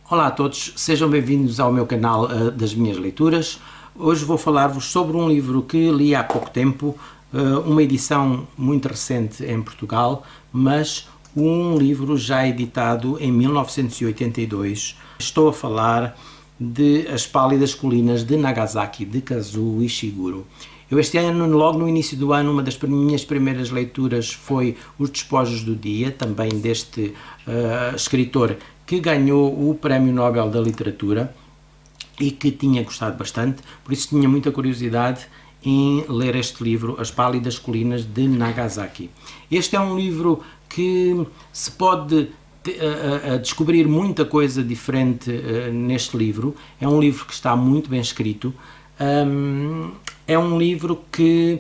Olá a todos, sejam bem-vindos ao meu canal das minhas leituras. Hoje vou falar-vos sobre um livro que li há pouco tempo, uma edição muito recente em Portugal, mas um livro já editado em 1982. Estou a falar de As Pálidas Colinas de Nagasaki, de Kazuo Ishiguro. Eu este ano, logo no início do ano, uma das minhas primeiras leituras foi Os Despojos do Dia, também deste escritor que ganhou o Prémio Nobel da Literatura e que tinha gostado bastante, por isso tinha muita curiosidade em ler este livro, As Pálidas Colinas de Nagasaki. Este é um livro que se pode descobrir muita coisa diferente neste livro. É um livro que está muito bem escrito. É um livro que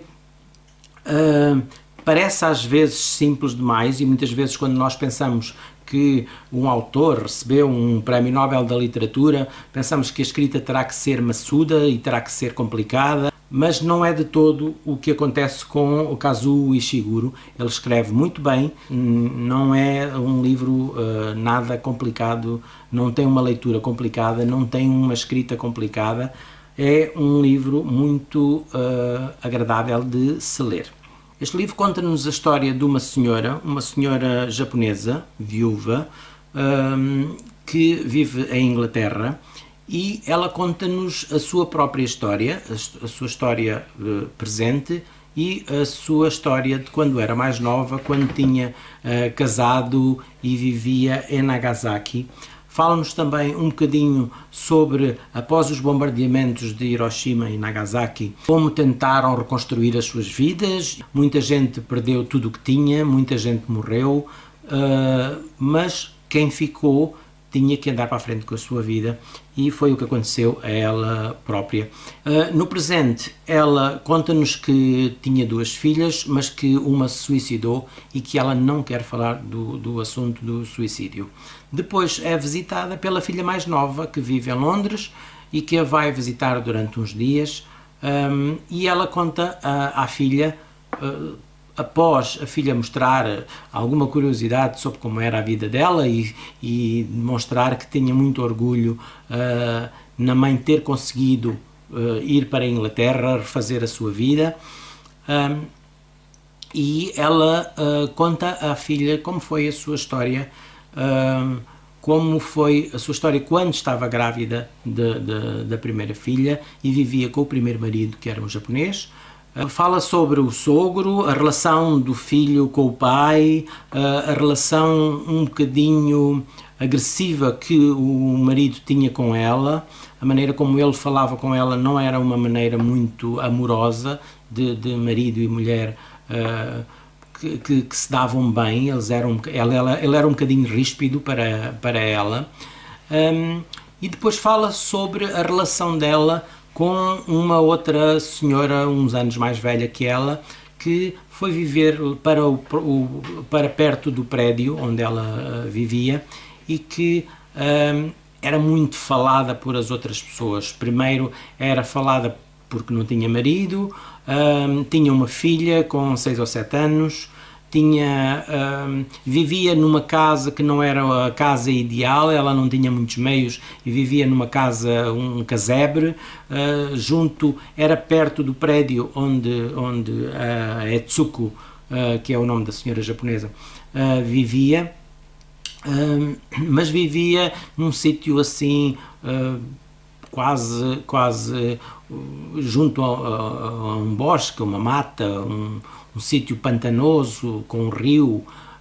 parece às vezes simples demais, e muitas vezes quando nós pensamos que um autor recebeu um Prémio Nobel da Literatura, pensamos que a escrita terá que ser maçuda e terá que ser complicada, mas não é de todo o que acontece com o Kazuo Ishiguro. Ele escreve muito bem, não é um livro nada complicado, não tem uma leitura complicada, não tem uma escrita complicada, é um livro muito agradável de se ler. Este livro conta-nos a história de uma senhora japonesa, viúva, que vive em Inglaterra, e ela conta-nos a sua própria história, a sua história presente e a sua história de quando era mais nova, quando tinha casado e vivia em Nagasaki. Fala-nos também um bocadinho sobre, após os bombardeamentos de Hiroshima e Nagasaki, como tentaram reconstruir as suas vidas. Muita gente perdeu tudo o que tinha, muita gente morreu, mas quem ficou tinha que andar para a frente com a sua vida, e foi o que aconteceu a ela própria. No presente, ela conta-nos que tinha duas filhas, mas que uma se suicidou e que ela não quer falar do assunto do suicídio. Depois é visitada pela filha mais nova, que vive em Londres e que a vai visitar durante uns dias, e ela conta à filha, após a filha mostrar alguma curiosidade sobre como era a vida dela e demonstrar que tinha muito orgulho na mãe ter conseguido ir para a Inglaterra, refazer a sua vida, e ela conta à filha como foi a sua história, como foi a sua história quando estava grávida da primeira filha e vivia com o primeiro marido, que era um japonês. Fala sobre o sogro, a relação do filho com o pai, a relação um bocadinho agressiva que o marido tinha com ela, a maneira como ele falava com ela não era uma maneira muito amorosa de marido e mulher que se davam bem. Ele era um bocadinho ríspido para ela. E depois fala sobre a relação dela com uma outra senhora, uns anos mais velha que ela, que foi viver para perto do prédio onde ela vivia, e que era muito falada por as outras pessoas. Primeiro era falada porque não tinha marido, tinha uma filha com 6 ou 7 anos, vivia numa casa que não era a casa ideal, ela não tinha muitos meios e vivia numa casa, um casebre, era perto do prédio onde a Etsuko, que é o nome da senhora japonesa, vivia, mas vivia num sítio assim, quase junto a um bosque, uma mata, um sítio pantanoso, com um rio,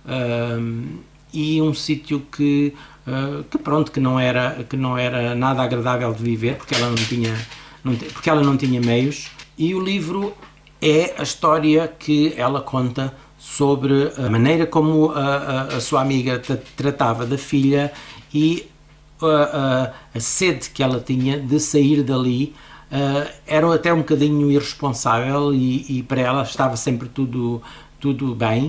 e um sítio que não era nada agradável de viver, porque ela não tinha meios. E o livro é a história que ela conta sobre a maneira como a sua amiga tratava da filha e a sede que ela tinha de sair dali. Era até um bocadinho irresponsável e para ela estava sempre tudo bem,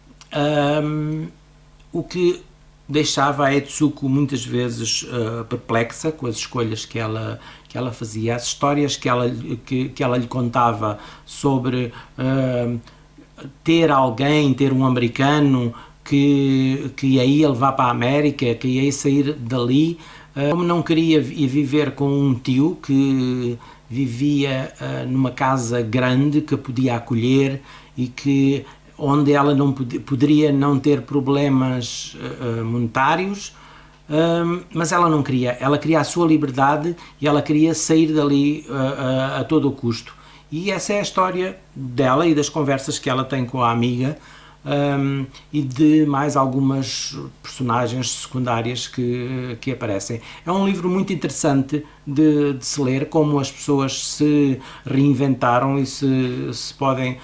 o que deixava a Etsuko muitas vezes perplexa com as escolhas que ela fazia, as histórias que ela lhe contava sobre ter um americano que ia levar para a América, que ia sair dali, Como não queria ir viver com um tio que vivia numa casa grande que a podia acolher e que onde ela não poderia não ter problemas monetários, mas ela não queria. Ela queria a sua liberdade e ela queria sair dali a todo o custo. E essa é a história dela e das conversas que ela tem com a amiga, e de mais algumas personagens secundárias que aparecem. É um livro muito interessante de se ler, como as pessoas se reinventaram e se podem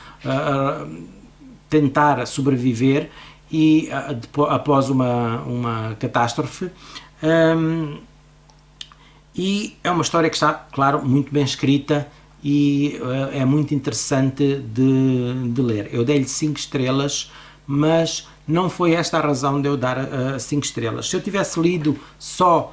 tentar sobreviver e após uma catástrofe. E é uma história que está, claro, muito bem escrita e é muito interessante de ler. Eu dei-lhe 5 estrelas, mas não foi esta a razão de eu dar 5 estrelas. Se eu tivesse lido só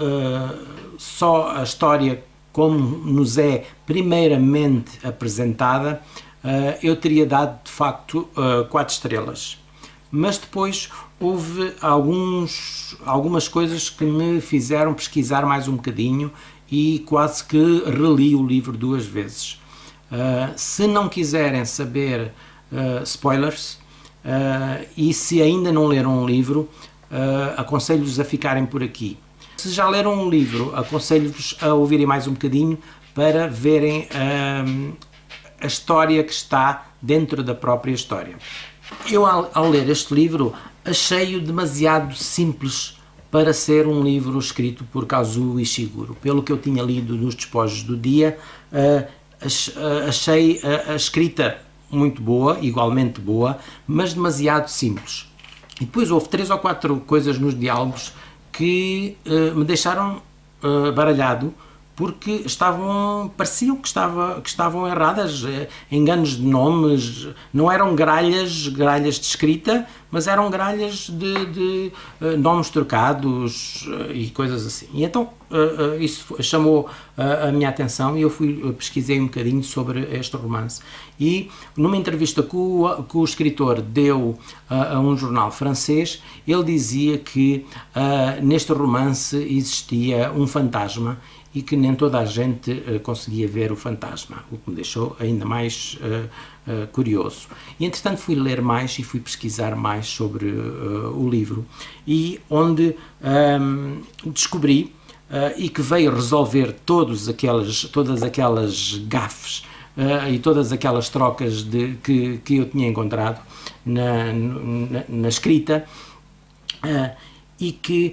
a história como nos é primeiramente apresentada, eu teria dado de facto 4 estrelas. Mas depois houve algumas coisas que me fizeram pesquisar mais um bocadinho e quase que reli o livro 2 vezes. Se não quiserem saber spoilers, e se ainda não leram um livro, aconselho-vos a ficarem por aqui. Se já leram um livro, aconselho-vos a ouvirem mais um bocadinho para verem a história que está dentro da própria história. Eu, ao ler este livro, achei-o demasiado simples para ser um livro escrito por Kazuo Ishiguro. Pelo que eu tinha lido nos despojos do dia, achei a escrita muito boa, igualmente boa, mas demasiado simples. E depois houve 3 ou 4 coisas nos diálogos que me deixaram baralhado, porque pareciam que estavam erradas, enganos de nomes, não eram gralhas de escrita, mas eram gralhas de nomes trocados e coisas assim. E então isso chamou a minha atenção e eu pesquisei um bocadinho sobre este romance. E numa entrevista que o escritor deu a um jornal francês, ele dizia que neste romance existia um fantasma e que nem toda a gente conseguia ver o fantasma, o que me deixou ainda mais curioso. E entretanto fui ler mais e fui pesquisar mais sobre o livro, e onde descobri e que veio resolver todas aquelas gafes e todas aquelas trocas que eu tinha encontrado na escrita, e que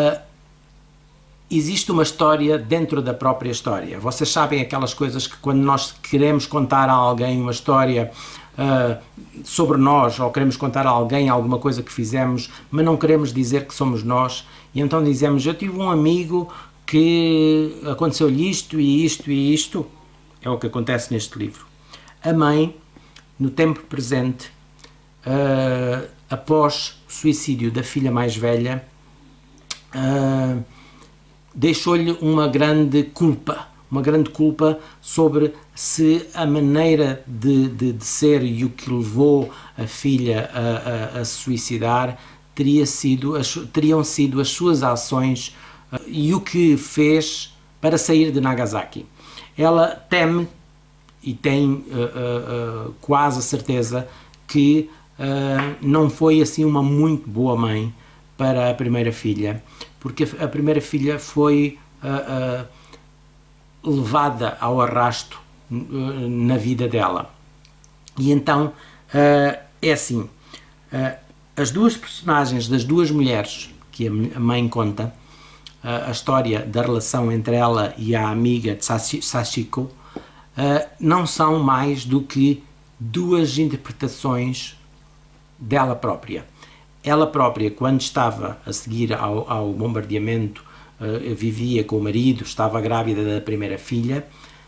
existe uma história dentro da própria história. Vocês sabem aquelas coisas que quando nós queremos contar a alguém uma história sobre nós, ou queremos contar a alguém alguma coisa que fizemos, mas não queremos dizer que somos nós, e então dizemos: eu tive um amigo que aconteceu-lhe isto e isto e isto. É o que acontece neste livro. A mãe, no tempo presente, após o suicídio da filha mais velha, deixou-lhe uma grande culpa sobre se a maneira de ser e o que levou a filha a se suicidar teriam sido as suas ações e o que fez para sair de Nagasaki. Ela teme e tem quase a certeza que não foi assim uma muito boa mãe para a primeira filha, porque a primeira filha foi levada ao arrasto na vida dela. E então é assim, as duas personagens das duas mulheres que a mãe conta, a história da relação entre ela e a amiga de Sachiko, não são mais do que duas interpretações dela própria. Ela própria, quando estava a seguir ao bombardeamento, vivia com o marido, estava grávida da primeira filha.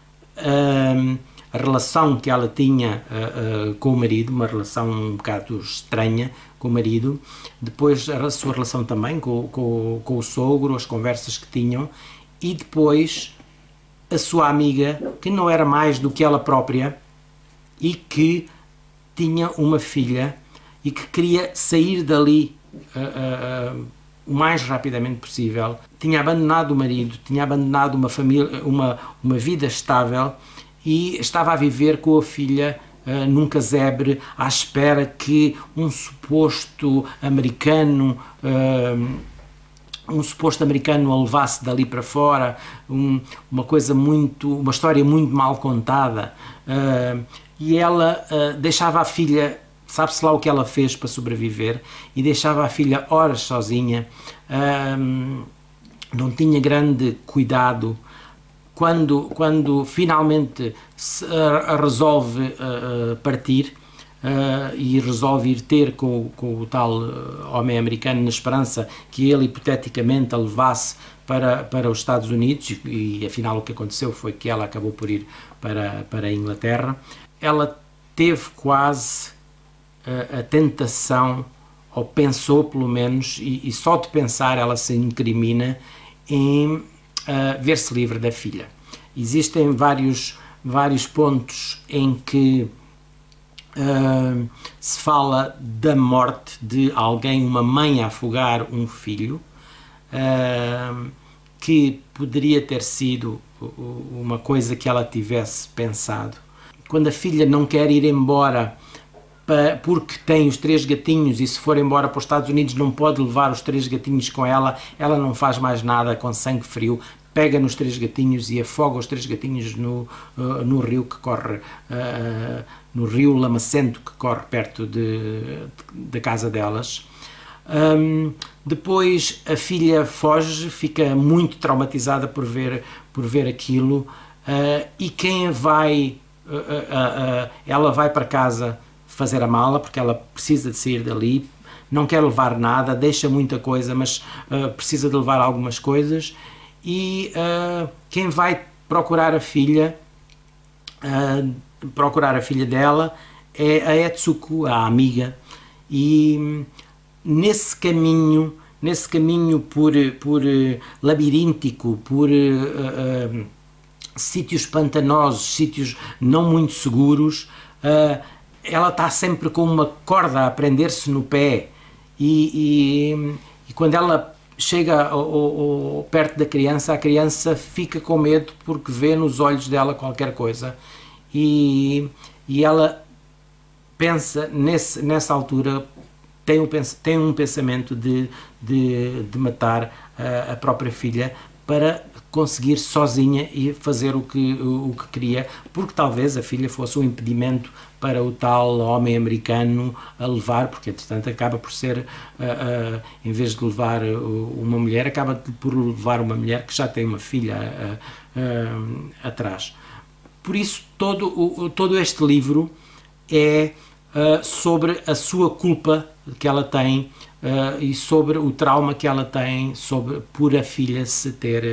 A relação que ela tinha com o marido, uma relação um bocado estranha com o marido, depois a sua relação também com o sogro, as conversas que tinham, e depois a sua amiga, que não era mais do que ela própria e que tinha uma filha e que queria sair dali o mais rapidamente possível. Tinha abandonado o marido, tinha abandonado uma família, uma vida estável, e estava a viver com a filha num casebre, à espera que um suposto americano a levasse dali para fora, uma história muito mal contada, e ela deixava a filha, sabe-se lá o que ela fez para sobreviver, e deixava a filha horas sozinha, não tinha grande cuidado. Quando finalmente resolve partir, e resolve ir ter com o tal homem americano, na esperança que ele hipoteticamente a levasse para os Estados Unidos, e afinal o que aconteceu foi que ela acabou por ir para a Inglaterra. Ela teve quase a tentação, ou pensou pelo menos, e só de pensar ela se incrimina, em ver-se livre da filha. Existem vários pontos em que se fala da morte de alguém, uma mãe a afogar um filho, que poderia ter sido uma coisa que ela tivesse pensado. Quando a filha não quer ir embora porque tem os 3 gatinhos, e se for embora para os Estados Unidos não pode levar os 3 gatinhos com ela, ela não faz mais nada, com sangue frio, pega nos 3 gatinhos e afoga os 3 gatinhos no rio que corre, no rio Lamacento, que corre perto da casa delas. Depois a filha foge, fica muito traumatizada por ver aquilo, e quem vai, ela vai para casa fazer a mala, porque ela precisa de sair dali, não quer levar nada, deixa muita coisa, mas precisa de levar algumas coisas, e quem vai procurar a filha dela é a Etsuko, a amiga, e nesse caminho por labiríntico, por sítios pantanosos, sítios não muito seguros, ela está sempre com uma corda a prender-se no pé, e quando ela chega perto da criança, a criança fica com medo porque vê nos olhos dela qualquer coisa, e ela pensa, nessa altura, tem um pensamento de matar a própria filha para conseguir sozinha e fazer o que queria, porque talvez a filha fosse um impedimento para o tal homem americano a levar, porque entretanto acaba por ser, em vez de levar uma mulher, acaba por levar uma mulher que já tem uma filha atrás. Por isso todo este livro é sobre a sua culpa que ela tem, e sobre o trauma que ela tem por a filha se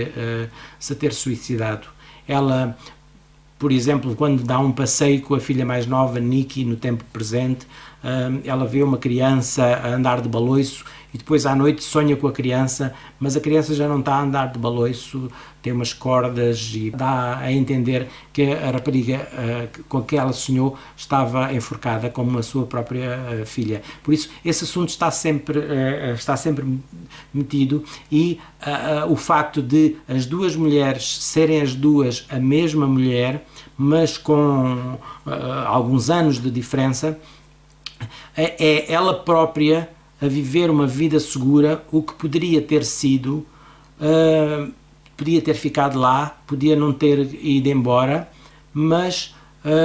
ter suicidado. Ela, por exemplo, quando dá um passeio com a filha mais nova, Nikki, no tempo presente, ela vê uma criança a andar de baloiço, e depois à noite sonha com a criança, mas a criança já não está a andar de baloiço, tem umas cordas, e dá a entender que a rapariga com que ela sonhou estava enforcada como a sua própria filha. Por isso, esse assunto está sempre metido, e o facto de as duas mulheres serem as duas a mesma mulher, mas com alguns anos de diferença, é ela própria a viver uma vida segura, o que poderia ter sido, podia ter ficado lá, podia não ter ido embora, mas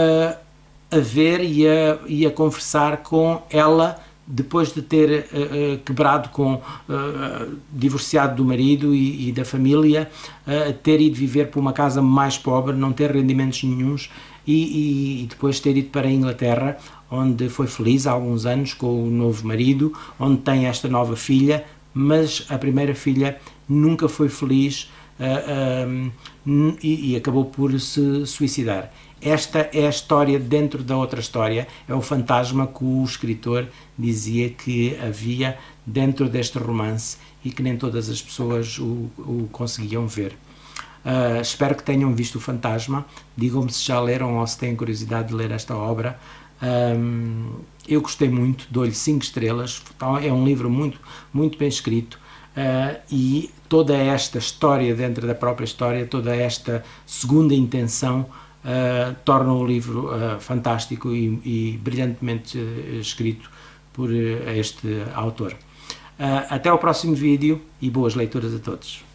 a ver e a conversar com ela, depois de ter quebrado divorciado do marido e da família, ter ido viver para uma casa mais pobre, não ter rendimentos nenhuns, e depois ter ido para a Inglaterra, onde foi feliz há alguns anos com o novo marido, onde tem esta nova filha, mas a primeira filha nunca foi feliz, e acabou por se suicidar. Esta é a história dentro da outra história, é o fantasma que o escritor dizia que havia dentro deste romance, e que nem todas as pessoas o conseguiam ver. Espero que tenham visto o Fantasma, digam-me se já leram ou se têm curiosidade de ler esta obra. Eu gostei muito, dou-lhe 5 estrelas, é um livro muito, muito bem escrito, e toda esta história dentro da própria história, toda esta segunda intenção torna o livro fantástico e brilhantemente escrito por este autor. Até ao próximo vídeo e boas leituras a todos.